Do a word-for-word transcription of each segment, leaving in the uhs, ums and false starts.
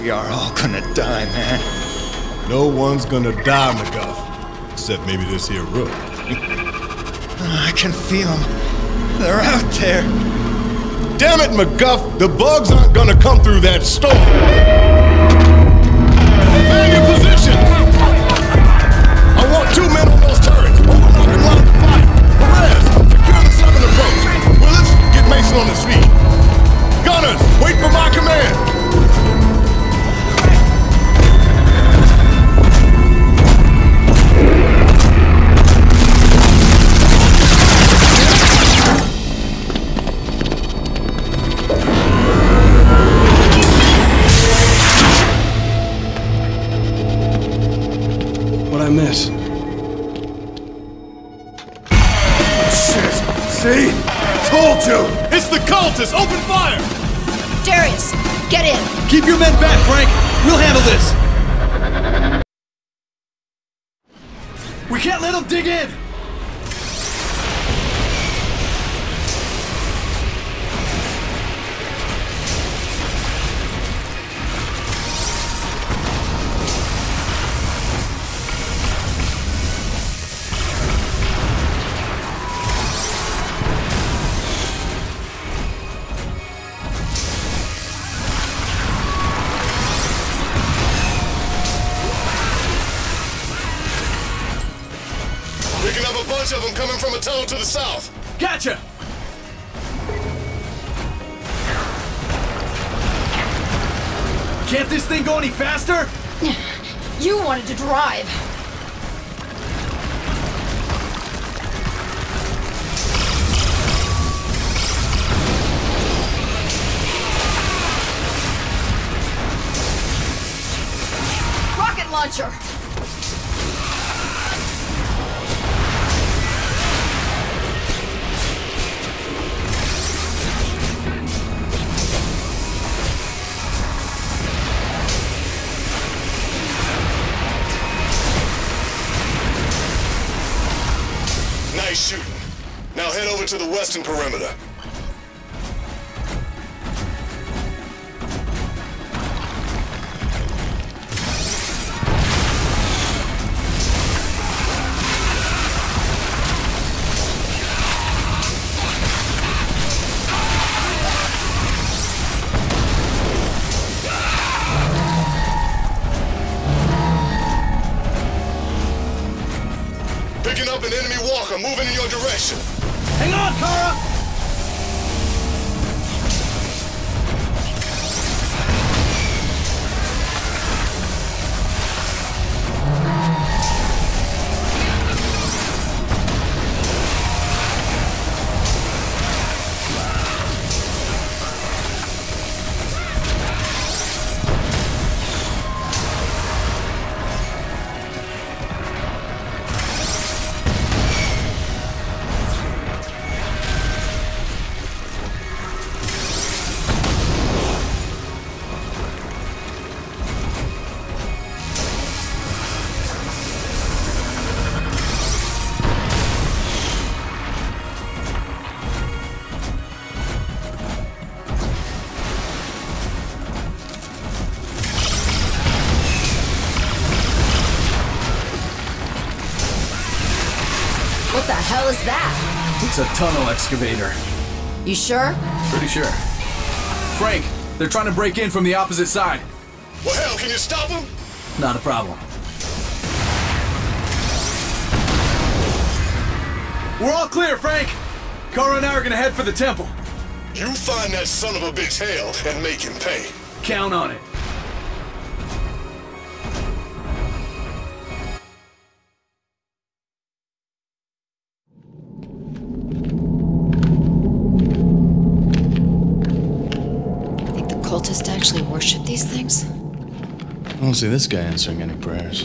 We are all gonna die, man. No one's gonna die, McGuff. Except maybe this here rook. I can feel them. They're out there. Damn it, McGuff! The bugs aren't gonna come through that storm! Man your position! I want two men on those turrets. Overlooking line of fire. Perez, secure the southern approach. Willis, get Mason on his feet. Gunners, wait for my command. I miss? Shit! See? Told you! It's the cultists! Open fire! Darius, get in! Keep your men back, Frank! We'll handle this! We can't let them dig in! Picking up a bunch of them coming from a tunnel to the south. Gotcha! Can't this thing go any faster? You wanted to drive. Rocket launcher! Nice shooting. Now head over to the western perimeter. Picking up an enemy walker moving in your direction. Hang on, Kara! What the hell is that? It's a tunnel excavator. You sure? Pretty sure. Frank, they're trying to break in from the opposite side. Well, hell, can you stop them? Not a problem. We're all clear, Frank! Kara and I are gonna head for the temple. You find that son of a bitch Hale and make him pay. Count on it. Think the cultists actually worship these things? I don't see this guy answering any prayers.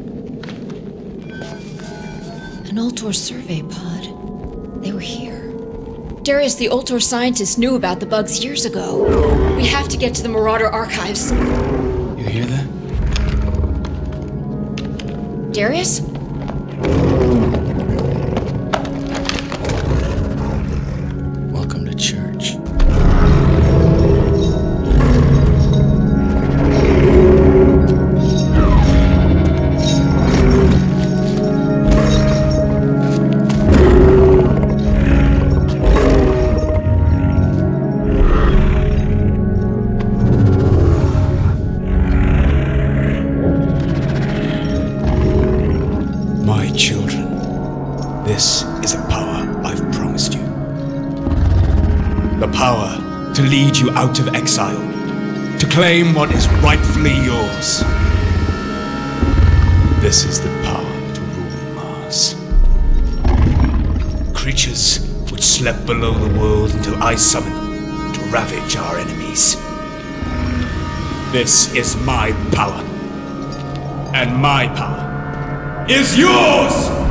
An Ultor survey pod. They were here. Darius, the Ultor scientist, knew about the bugs years ago. We have to get to the Marauder archives. You hear that? Darius? Welcome to church. My children, this is a power I've promised you. The power to lead you out of exile, to claim what is rightfully yours. This is the power to rule Mars. Creatures which slept below the world until I summoned them to ravage our enemies. This is my power. And my power is yours!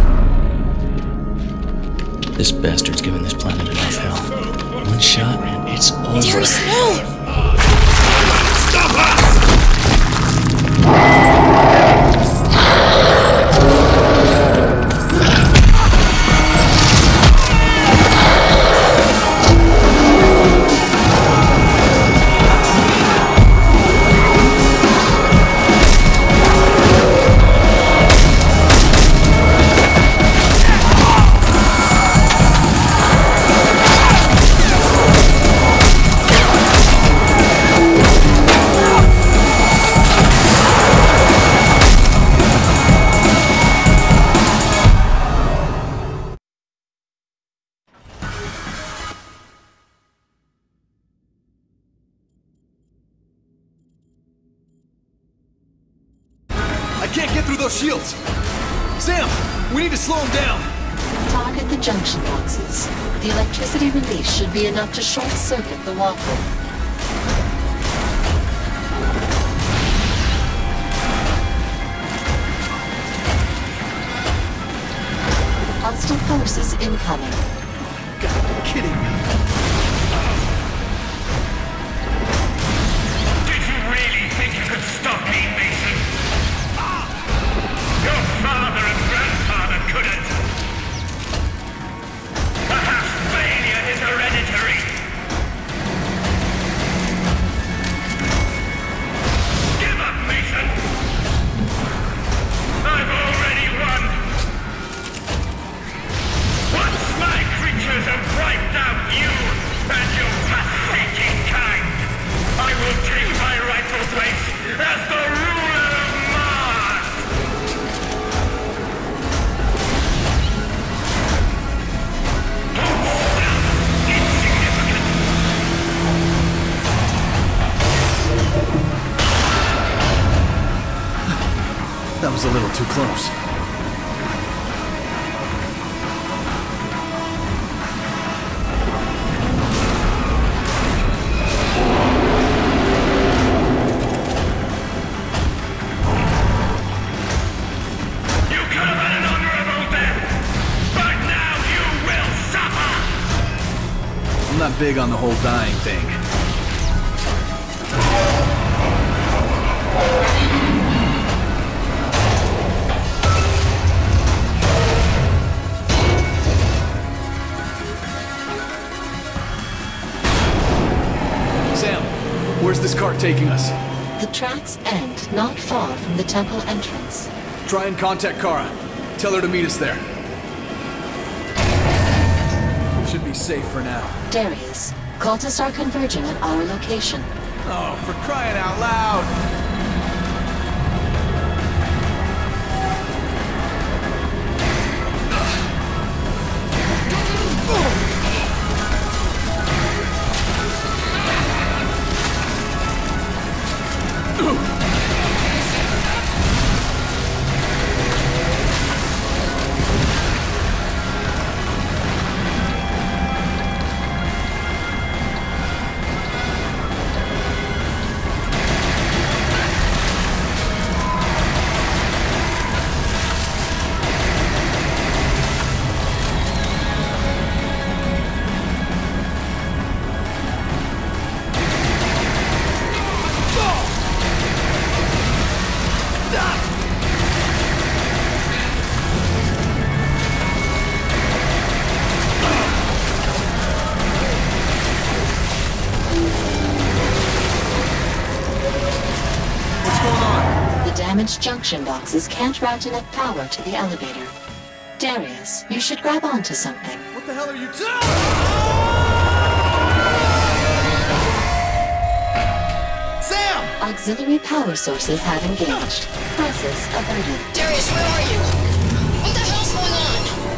This bastard's given this planet enough hell. One shot and it's over. Darius, no! Stop her! I can't get through those shields! Sam! We need to slow him down! Target the junction boxes. The electricity release should be enough to short-circuit the walkway. Hostile forces incoming. God, you're kidding me. Did you really think you could stop me, Mason? Your father and grandfather couldn't. Perhaps failure is hereditary. Give up, Mason. I've already won. Once my creatures have wiped out you and your pathetic kind, I will take my rightful place as the ruler of Mars! Hold still, insignificant! That was a little too close. You could have had an honorable death, but now you will suffer! I'm not big on the whole dying thing. Sam, where's this cart taking us? The tracks end not far from the temple entrance. Try and contact Kara. Tell her to meet us there. Should be safe for now. Darius, cultists are converging at our location. Oh, for crying out loud! Damaged junction boxes can't route enough power to the elevator. Darius, you should grab onto something. What the hell are you doing? Sam! Auxiliary power sources have engaged. Process averted. Darius, where are you?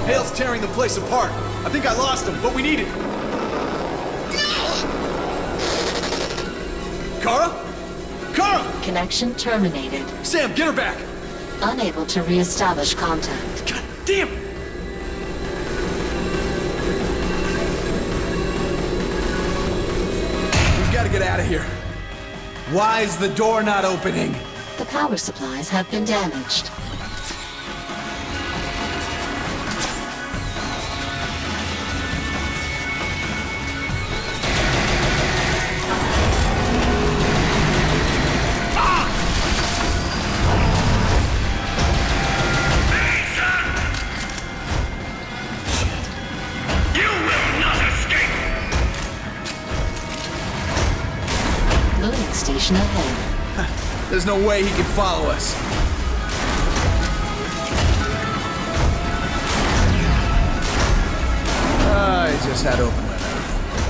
Hale's tearing the place apart. I think I lost him, but we need it. Kara? Kara! Connection terminated. Sam, get her back! Unable to re-establish contact. God damn it! We've got to get out of here. Why is the door not opening? The power supplies have been damaged. Station ahead. There's no way he can follow us. I just had to open my mouth.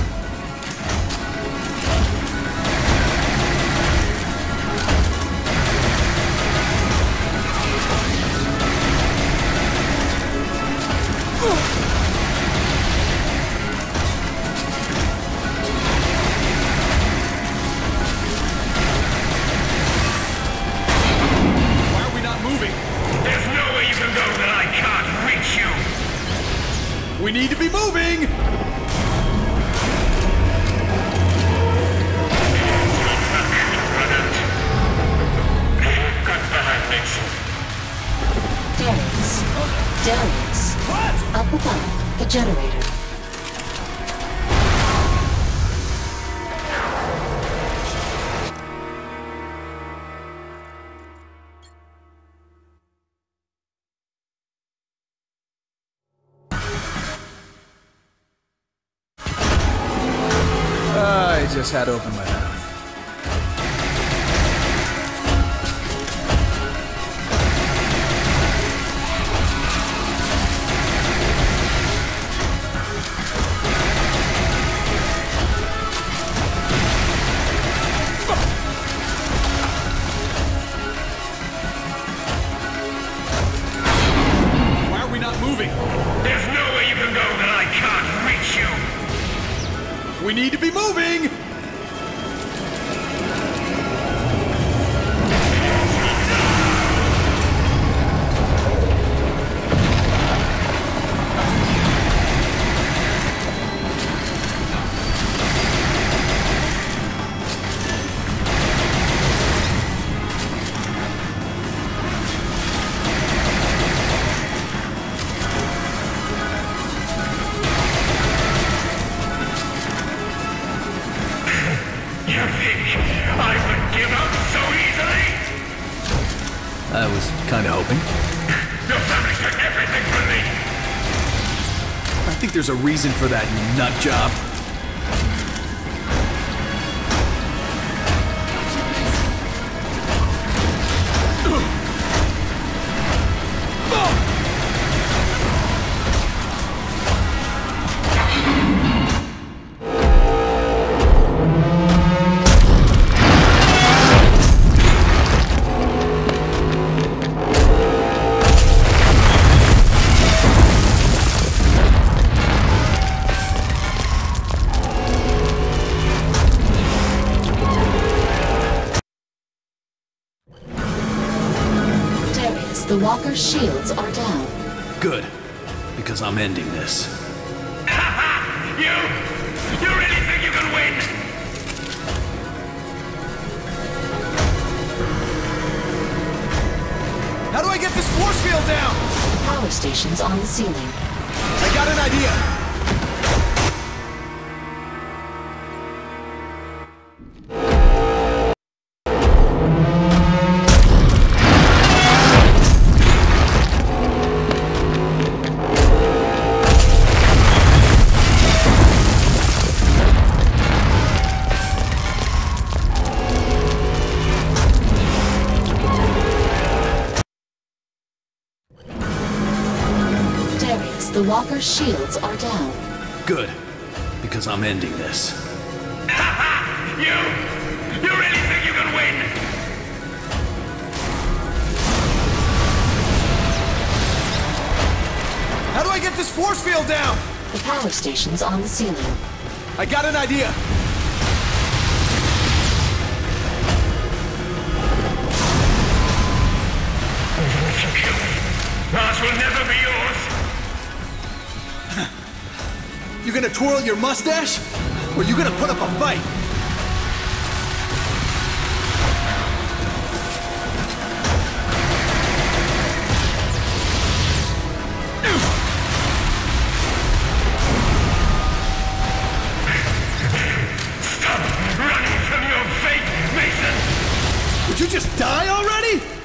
We need to be moving! Darius. Darius. What? Up above, the generator. I just had to open my mouth. Why are we not moving? There's nowhere you can go that I can't reach you! We need to be moving! I was kinda hoping. Your family took everything from me! I think there's a reason for that, you nut job. The walker's shields are down. Good, because I'm ending this. You! You really think you can win? How do I get this force field down? Power stations on the ceiling. I got an idea. The walker's shields are down. Good, because I'm ending this. You! You really think you can win? How do I get this force field down! The power station's on the ceiling. I got an idea! Mars will never be yours! You gonna twirl your mustache? Or you gonna put up a fight? Stop running from your fate, Mason! Would you just die already?